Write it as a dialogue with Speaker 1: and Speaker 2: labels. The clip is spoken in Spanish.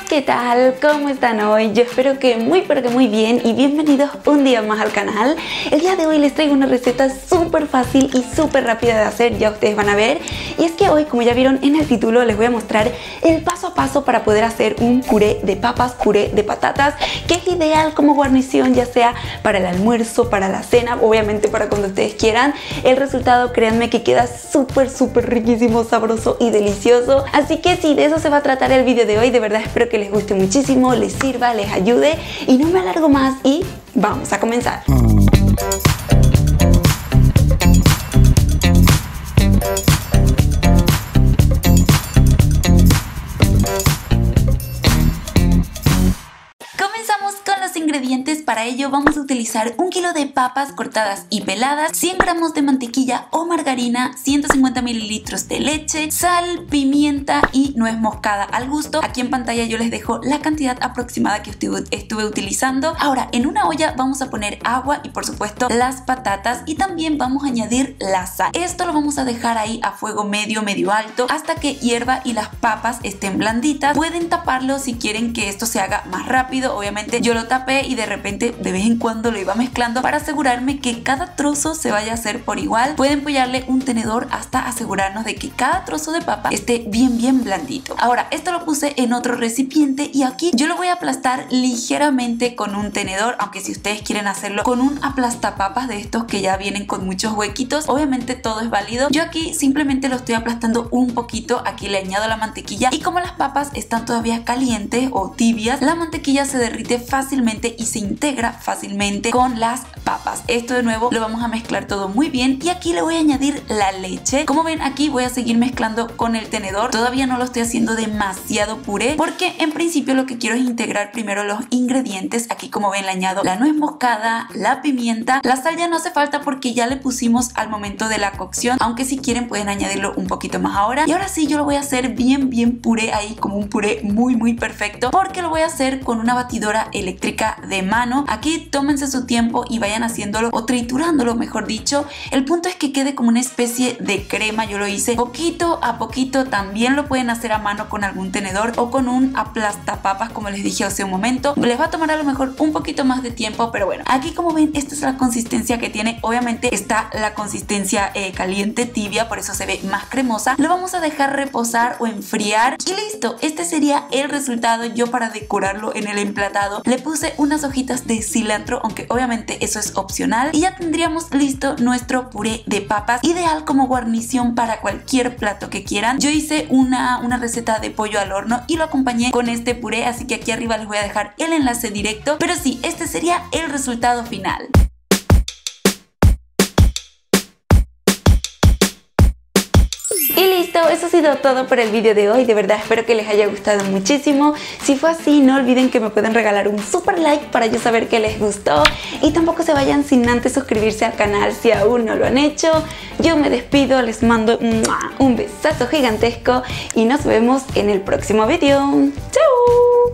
Speaker 1: ¿qué tal? ¿Cómo están hoy? Yo espero que muy bien y bienvenidos un día más al canal. El día de hoy les traigo una receta súper fácil y súper rápida de hacer, ya ustedes van a ver. Y es que hoy, como ya vieron en el título, les voy a mostrar el paso a paso para poder hacer un puré de papas, puré de patatas, que es ideal como guarnición, ya sea para el almuerzo, para la cena, obviamente para cuando ustedes quieran. El resultado, créanme que queda súper riquísimo, sabroso y delicioso. Así que sí, de eso se va a tratar el vídeo de hoy. De verdad espero que les guste muchísimo, les sirva, les ayude y no me alargo más y vamos a comenzar. Ingredientes. Para ello vamos a utilizar 1 kilo de papas cortadas y peladas, 100 gramos de mantequilla o margarina, 150 mililitros de leche, sal, pimienta y nuez moscada al gusto. Aquí en pantalla yo les dejo la cantidad aproximada que estuve utilizando. Ahora en una olla vamos a poner agua y por supuesto las patatas, y también vamos a añadir la sal. Esto lo vamos a dejar ahí a fuego medio alto hasta que hierva y las papas estén blanditas. Pueden taparlo si quieren que esto se haga más rápido. Obviamente yo lo tapé y de repente de vez en cuando lo iba mezclando para asegurarme que cada trozo se vaya a hacer por igual. Pueden apoyarle un tenedor hasta asegurarnos de que cada trozo de papa esté bien blandito. Ahora esto lo puse en otro recipiente y aquí yo lo voy a aplastar ligeramente con un tenedor, aunque si ustedes quieren hacerlo con un aplastapapas de estos que ya vienen con muchos huequitos, obviamente todo es válido. Yo aquí simplemente lo estoy aplastando un poquito. Aquí le añado la mantequilla y como las papas están todavía calientes o tibias, la mantequilla se derrite fácilmente y se integra fácilmente con las papas. Esto de nuevo lo vamos a mezclar todo muy bien y aquí le voy a añadir la leche. Como ven, aquí voy a seguir mezclando con el tenedor. Todavía no lo estoy haciendo demasiado puré porque en principio lo que quiero es integrar primero los ingredientes. Aquí como ven le añado la nuez moscada, la pimienta, la sal ya no hace falta porque ya le pusimos al momento de la cocción, aunque si quieren pueden añadirlo un poquito más ahora. Y ahora sí yo lo voy a hacer bien puré ahí, como un puré muy perfecto, porque lo voy a hacer con una batidora eléctrica de mano. Aquí tómense su tiempo y vayan haciéndolo o triturándolo, mejor dicho. El punto es que quede como una especie de crema. Yo lo hice poquito a poquito. También lo pueden hacer a mano con algún tenedor o con un aplastapapas, como les dije hace un momento. Les va a tomar a lo mejor un poquito más de tiempo, pero bueno, aquí como ven esta es la consistencia que tiene. Obviamente está la consistencia caliente, tibia, por eso se ve más cremosa. Lo vamos a dejar reposar o enfriar y listo. Este sería el resultado. Yo para decorarlo en el emplatado le puse unas hojitas de cilantro, aunque obviamente eso es opcional, y ya tendríamos listo nuestro puré de papas, ideal como guarnición para cualquier plato que quieran. Yo hice una receta de pollo al horno y lo acompañé con este puré, así que aquí arriba les voy a dejar el enlace directo, pero sí, este sería el resultado final. Y listo, eso ha sido todo por el vídeo de hoy. De verdad espero que les haya gustado muchísimo. Si fue así, no olviden que me pueden regalar un super like para yo saber que les gustó. Y tampoco se vayan sin antes suscribirse al canal si aún no lo han hecho. Yo me despido, les mando un besazo gigantesco y nos vemos en el próximo vídeo. ¡Chao!